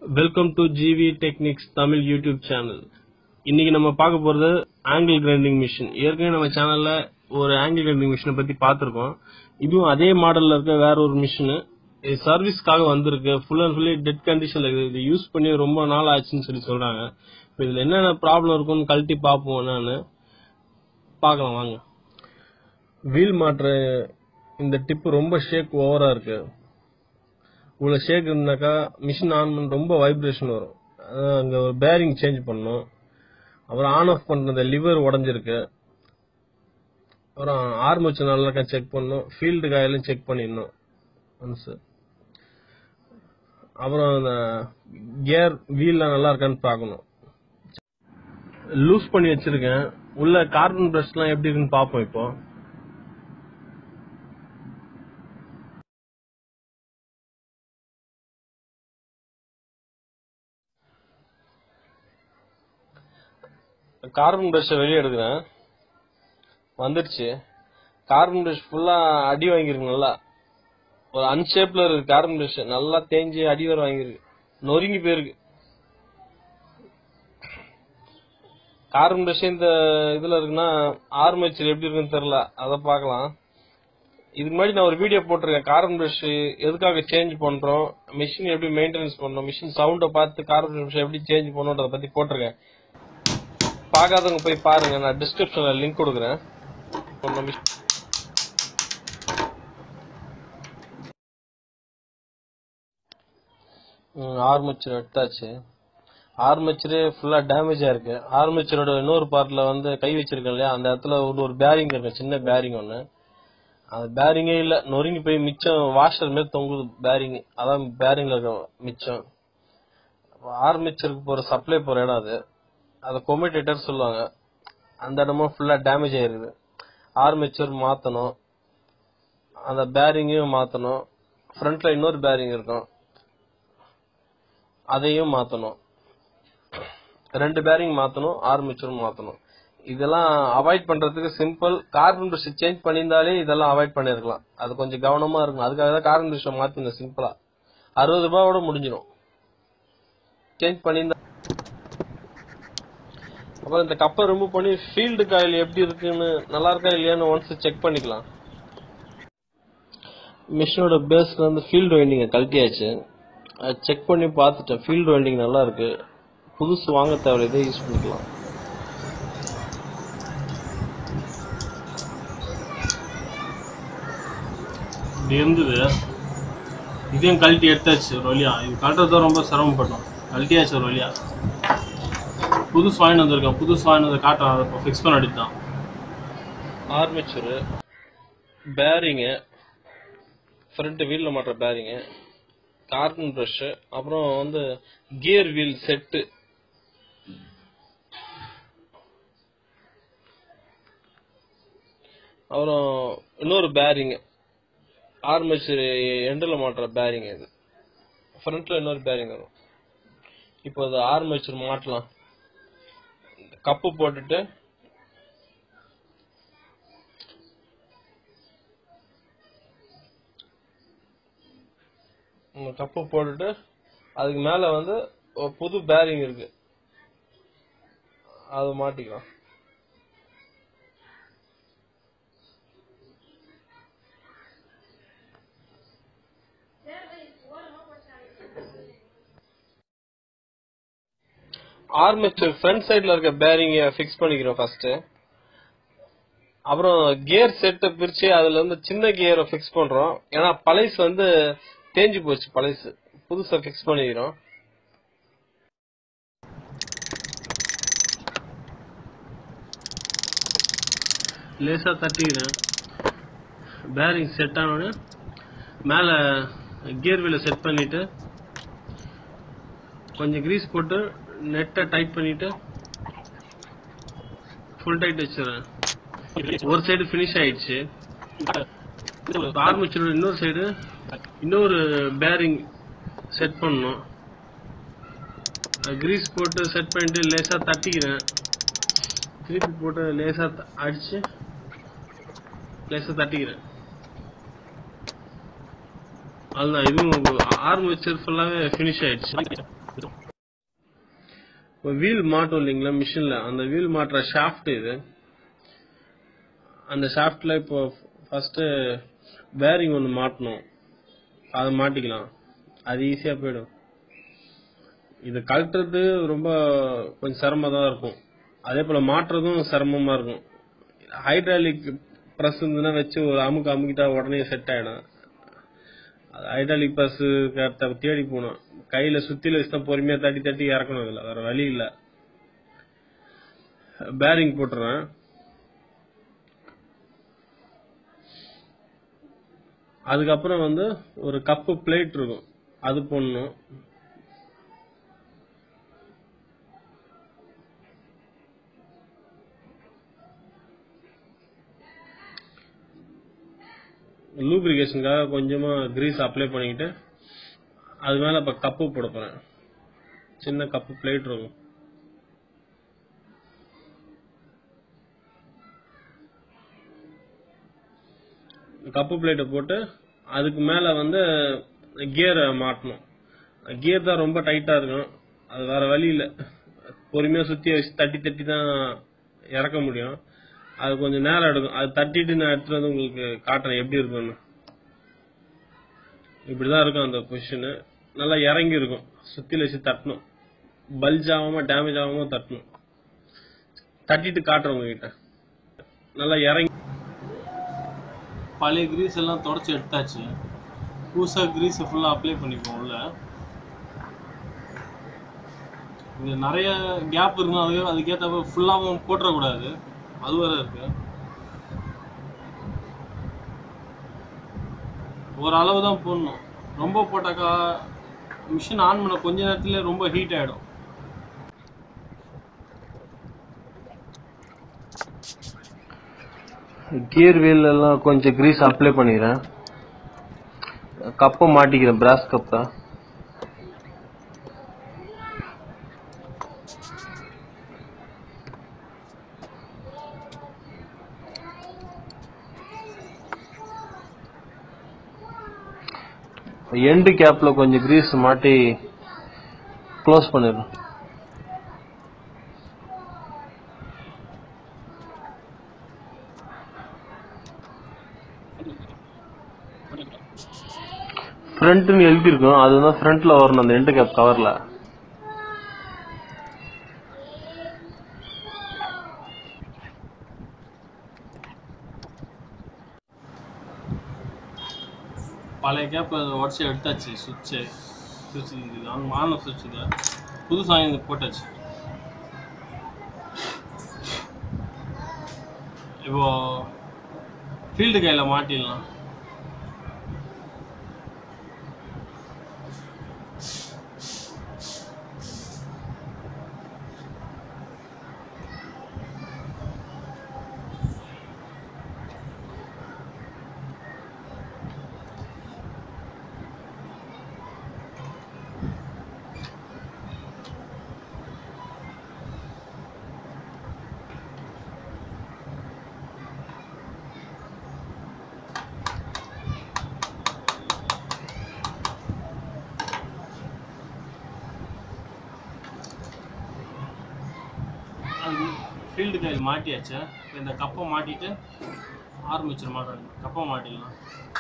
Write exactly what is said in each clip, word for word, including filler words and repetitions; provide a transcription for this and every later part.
Welcome to G V Techniques Tamil YouTube channel. இன்னைக்கு நம்ம பார்க்க போறது angle grinding machine. ஏற்கனவே நம்ம சேனல்ல ஒரு angle grinding machine பத்தி பார்த்திருக்கோம். இதுவும் அதே மாடல்ல இருக்க வேற ஒரு மிஷின். இது சர்வீஸ்க்காக வந்திருக்கு. ஃபுல் அண்ட் ஃபுல்லி டெட் கண்டிஷன்ல இருக்கு. இது யூஸ் பண்ணி ரொம்ப நாள் ஆச்சுன்னு சொல்லி சொல்றாங்க. இப்போ இதுல என்னென்ன ப்ராப்ளம் இருக்குன்னு கழட்டி பார்ப்போம் என்னன்னு பார்க்கலாம் வாங்க. வீல் மாற்ற இந்த டிப் ரொம்ப ஷேக் ஓவரா இருக்கு. உள்ள ஷேக் இருந்தாக்கா மிஷின் ஆன் பண்ண ரொம்ப வைப்ரேஷன் வரும். அங்க ஒரு பேரிங் சேஞ்ச் பண்ணணும். அப்புறம் ஆன் ஆஃப் பண்ற லிவர் உடஞ்சிருக்கு. அப்புறம் ஆர்மேச்சர் நல்லா இருக்கா செக் பண்ணணும். ஃபீல்டு காயிலும் செக் பண்ணிடணும். அப்புறம் அந்த கியர் வீல்ல நல்லா இருக்கான்னு பார்க்கணும். லூஸ் பண்ணி வச்சிருக்கேன். உள்ள கார்பன் பிரஷ் எல்லாம் எப்படி இருக்குன்னு பார்ப்போம். இப்போ கார்பன் பிரஷ் வெளியே எடுக்கிறேன். வந்துடுச்சு. கார்பன் பிரஷ் ஃபுல்லா அடி வாங்கிருக்கு. நல்லா ஒரு அன்ஷேப்ல இருக்கு. கார்பன் பிரஷ் நல்லா தேஞ்சு அடி வர வாங்கிருக்கு. நொறுங்கி போயிருக்கு. கார்பன் பிரஷ் இந்த இதுல இருக்குன்னா ஆர்மேச்சர் எப்படி இருக்குன்னு தெரியல. அதை பார்க்கலாம். இதுக்கு முன்னாடி நான் ஒரு வீடியோ போட்டிருக்கேன். கார்பன் பிரஷ் எதுக்காக சேஞ்ச் பண்றோம், மிஷின் எப்படி மெயின்டெனன்ஸ் பண்ணணும், மிஷின் சவுண்டை பார்த்து கார்பன் பிரஷ் எப்படி சேஞ்ச் பண்ணணுன்றத பத்தி போட்டிருக்கேன். பார்க்காதவங்க போய் பாருங்க. நான் டிஸ்கிரிப்ஷன்ல லிங்க் கொடுக்குறேன். ஆர்மேச்சர் எடுத்தாச்சு. ஆர்மேச்சரே ஃபுல்லா டேமேஜ் ஆயிருக்கு. ஆர்மேச்சரோட இன்னொரு பார்ட்ல வந்து கை வச்சிருக்கேன் இல்லையா, அந்த இடத்துல ஒரு பேரிங் இருக்கு, சின்ன பேரிங் ஒண்ணு. அந்த பேரிங்கே இல்ல, நொறுங்கி போய் மிச்சம் வாஷர் மாதிரி தொங்குது பேரிங். அதான் பேரிங்ல இருக்க மிச்சம். ஆர்மேச்சருக்கு போற சப்ளை போற இடம் அது. அதை கொமிட்டேட்டர் சொல்லுவாங்க. அந்த இடமும் ஃபுல்லா டேமேஜ் ஆயிருக்குது. ஆர்மேச்சர் மாத்தணும். அந்த பேரிங்கையும் மாத்தணும். ஃப்ரண்ட்ல இன்னொரு பேரிங் இருக்கும், அதையும் மாத்தணும். ரெண்டு பேரிங் மாத்தணும், ஆர்மேச்சரும் மாத்தணும். இதெல்லாம் அவாய்ட் பண்றதுக்கு சிம்பிள். கார்பன் பிரஷ் சேஞ்ச் பண்ணியிருந்தாலே இதெல்லாம் அவாய்ட் பண்ணிருக்கலாம். அது கொஞ்சம் கவனமா இருக்கும். அதுக்காக தான் கார்பன் பிரஷ் மாத்தின சிம்பிளா. அறுபது ரூபாயோட முடிஞ்சிடும். சேஞ்ச் பண்ணியிருந்தா அப்புறம் இந்த கப்பை ரிமூவ் பண்ணி ஃபீல்டு காயில் எப்படி இருக்குன்னு, நல்லா இருக்கா இல்லையான்னு ஒன்ஸ் செக் பண்ணிக்கலாம். மிஷினோட பேஸ்ல இருந்து ஃபீல்டு வைண்டிங்க கழட்டியாச்சு. செக் பண்ணி பார்த்துட்டேன். ஃபீல்டு வைண்டிங் நல்லா இருக்கு. புதுசு வாங்க தேவையில்லை, இதே யூஸ் பண்ணிக்கலாம். இப்படி இருந்தது. இதையும் கழட்டி எடுத்தாச்சு ஒரு வழியா. இது கழட்டுறதும் ரொம்ப சிரமப்பட்டோம். கழட்டியாச்சு ஒரு வழியா. புதுசு வாங்கிட்டு வந்திருக்கேன். புதுசு வாங்கிட்டு வந்து காட்டுறேன். அதை ஃபிக்ஸ் பண்ண அடித்தான். ஆர்மேச்சரு, பேரிங்கு, ஃப்ரண்ட் வீல்ல மாட்டுற பேரிங்கு, கார்பன் பிரஷ், அப்புறம் வந்து கியர் வீல் செட்டு, அப்புறம் இன்னொரு பேரிங், ஆர்மேச்சர் எண்டில் மாட்டுற பேரிங். இது ஃப்ரண்ட்ல இன்னொரு பேரிங் வரும். இப்போ அது ஆர்மேச்சர் மாட்டலாம். கப்பு போட்டுட்டு கப்பு போட்டுட்டு அதுக்கு மேல வந்து ஒரு புது பேரிங் இருக்கு, அதை மாட்டிக்கலாம். ஆர்மேச்சர் ஃப்ரண்ட் சைடுல இருக்க பேரிங்க ஃபிக்ஸ் பண்ணிக்கிறோம் ஃபர்ஸ்ட். அப்புறம் கியர் செட்டை பிரிச்சு அதுல இருந்து சின்ன கியரை ஃபிக்ஸ் பண்றோம். ஏன்னா பழைசு வந்து தேஞ்சு போச்சு. பழைசு புதுசா ஃபிக்ஸ் பண்ணிக்கிறோம். லேசா தட்டிக்கிறேன். பேரிங் செட் ஆனோடனே மேல கியர் வீல செட் பண்ணிட்டு கொஞ்சம் கிரீஸ் போட்டு நெட்டை டைட் பண்ணிட்டு ஃபுல் டைட் வச்சிடறேன். ஒரு சைடு பினிஷ் ஆயிடுச்சு. ஆர்மேச்சரோட இன்னொரு சைடு இன்னொரு பேரிங் செட் பண்ணணும். கிரீஸ் போட்டு செட் பண்ணிட்டு லேசா தட்டிக்கிறேன். திருப்பி போட்டு லேசா அடிச்சு லேசா தட்டிக்கிறேன். அதுதான் இதுவும் ஆர்மேச்சர் ஃபுல்லாவே ஃபினிஷ் ஆயிடுச்சு. இப்போ வீல் மாட்டும் இல்லைங்களா மிஷின்ல, அந்த வீல் மாட்டுற ஷாஃப்ட் இது. அந்த ஷாஃப்ட்ல இப்போ ஃபர்ஸ்ட் பேரிங் ஒன்று மாட்டணும், அதை மாட்டிக்கலாம், அது ஈஸியா போயிடும். இது கழட்டுறது ரொம்ப கொஞ்சம் சிரமமா தான் இருக்கும், அதே போல மாட்டுறதும் சிரமமா இருக்கும். ஹைட்ராலிக் பிரஸ் இருந்ததுன்னா வச்சு ஒரு அமுக்கு அமுக்கிட்டா உடனே செட் ஆயிடும். ஹைட்ராலிக் பிரஸ் தேடி போகணும், கையில சுத்தில வச்சு தான் பொறுமையா தட்டி தட்டி இறக்கணும், இதுல வேற வழி இல்ல. பேரிங் போட்டுறேன். அதுக்கப்புறம் வந்து ஒரு கப்பு பிளேட் இருக்கும், அது போடணும். லூப்ரிகேஷனுக்காக கொஞ்சமா கிரீஸ் அப்ளை பண்ணிக்கிட்டு அது மேல இப்ப கப்பு போட போறேன். சின்ன கப்பு பிளேட் இருக்கும், கப்பு பிளேட்டை போட்டு அதுக்கு மேல வந்து கியரை மாட்டணும். கியர் தான் ரொம்ப டைட்டா இருக்கும், அது வேற வழி இல்ல, பொறுமையா சுத்தி வச்சு தட்டி தட்டி தான் இறக்க முடியும். அது கொஞ்சம் நேரம் எடுக்கும், அது தட்டிட்டு நான் எடுத்துட்டு வந்து உங்களுக்கு காட்டுறேன் எப்படி இருக்கும்னு. இப்படிதான் இருக்கும் அந்த பொசிஷனு, நல்லா இறங்கி இருக்கும், சுத்தில வச்சு தட்டணும், பல்ஜ் ஆகாம டேமேஜ் ஆகாம தட்டணும். தட்டிட்டு காட்டுறேன் உங்ககிட்ட. நல்லா இறங்கி பழைய கிரீஸ் எல்லாம் தொடச்சி எடுத்தாச்சு, புதுசா கிரீஸ் ஃபுல்லா அப்ளை பண்ணிப்போம் உள்ள. இது நிறைய கேப் இருக்கும், அது அதுக்கேற்ற ஃபுல்லாகவும் போட்டுறக்கூடாது, அது வேற இருக்கு. ஒரு அளவு தான் போடணும், ரொம்ப போட்டாக்கா மிஷின் ஆன் பண்ண கொஞ்ச நேரத்துல ரொம்ப ஹீட் ஆயிடும். கியர் வீல் எல்லாம் கொஞ்சம் கிரீஸ் அப்ளை பண்ணிக்கிறேன், கப்பை மாட்டிக்கிறேன், பிராஸ் கப்பை. எண்டு கேப்ல கொஞ்சம் கிரீஸ் மாட்டி க்ளோஸ் பண்ணிடுறோம். ஃப்ரண்ட்னு எழுதிருக்கும், அதுதான் ஃப்ரண்ட்ல வரணும் அந்த எண்டு கேப் கவர்ல. பழைய கேப் உடச்சி எடுத்தாச்சு, சுவிட்சு சுவிட்சு ஆன் சுவிட்சுங்க புது சாங்கி போட்டாச்சு. இப்போ ஃபீல்டு கையில் மாட்டிடலாம். ஃபீல்டு கையில் மாட்டியாச்சு, இந்த கப்பை மாட்டிட்டு ஆரம்பிச்சிட மாட்டோம், கப்பை மாட்டிடலாம்.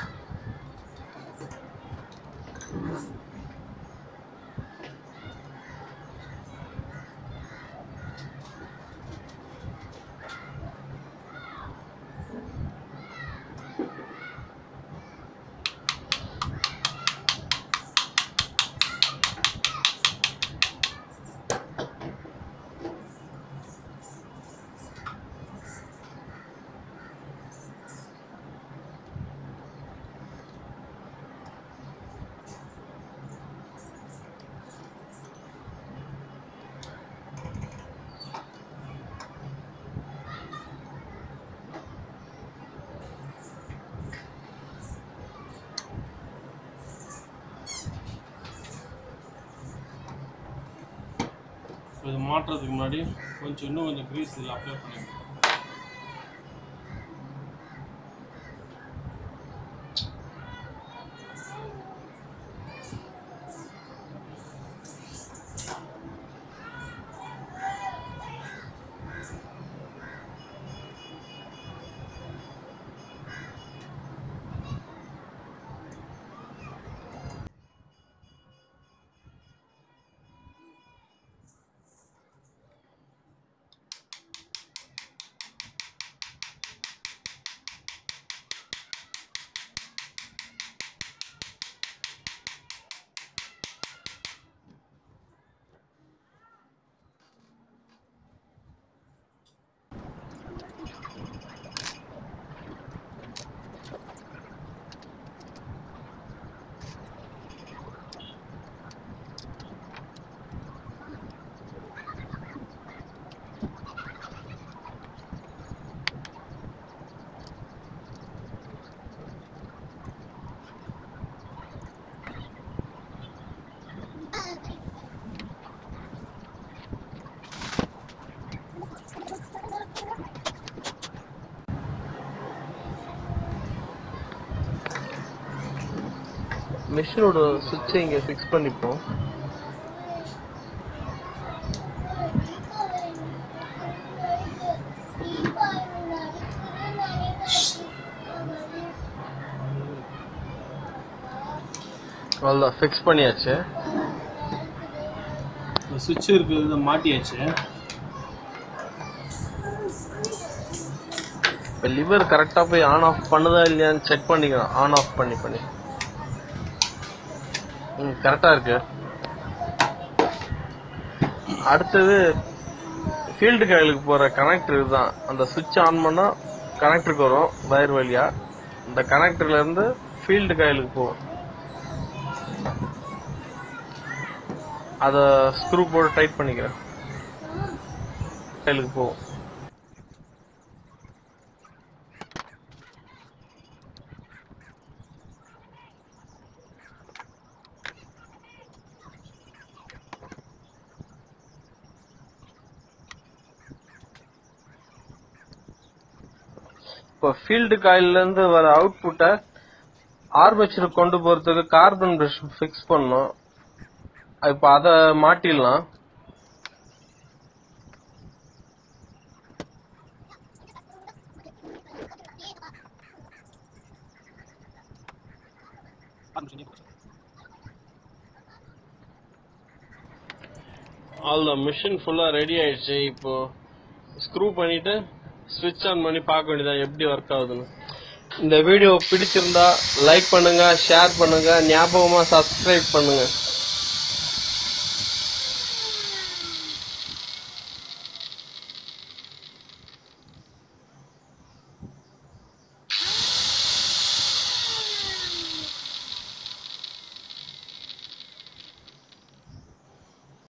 இது மாட்டுறதுக்கு முன்னாடி கொஞ்சம் இன்னும் கொஞ்சம் கிரீஸ் இதில் அப்ளை பண்ணிடுங்க. மெஷினோட சுவிட்சை இங்க ஃபிக்ஸ் பண்ணிப்போம். அவ்வளோதான், ஃபிக்ஸ் பண்ணியாச்சு. சுவிட்ச் இருக்குது மாட்டியாச்சு. இப்போ லிவர் கரெக்டாக போய் ஆன் ஆஃப் பண்ணுதா இல்லையான்னு செக் பண்ணிக்கலாம். ஆன் ஆஃப் பண்ணி பண்ணி ம் கரெக்டாக இருக்கு. அடுத்தது ஃபீல்டு காயிலுக்கு போகிற கனெக்டர் இதுதான். அந்த சுவிட்ச் ஆன் பண்ணால் கனெக்டருக்கு வரும் வயர் வழியா. இந்த கனெக்டர்லேருந்து ஃபீல்டு காயிலுக்கு போகும். அதை ஸ்க்ரூ போட்டு டைட் பண்ணிக்கிறேன். காயிலுக்கு போகும். இப்போ ஃபீல்டு காயில்ல இருந்து வர அவுட்புட்டை ஆர்மேச்சருக்கு கொண்டு போறதுக்கு கார்பன் பிரஷ் ஃபிக்ஸ் பண்ணோம். இப்போ அதை மாட்டிடலாம். அவ்வளோ மிஷின் ஃபுல்லா ரெடி ஆயிடுச்சு. இப்போ ஸ்க்ரூ பண்ணிட்டு ஸ்விட்ச் ஆன் பண்ணி பார்க்க வேண்டியதான் எப்படி ஒர்க் ஆகுதுன்னு. இந்த வீடியோ பிடிச்சிருந்தா லைக் பண்ணுங்க, ஷேர் பண்ணுங்க, ஞாபகமா சப்ஸ்கிரைப் பண்ணுங்க.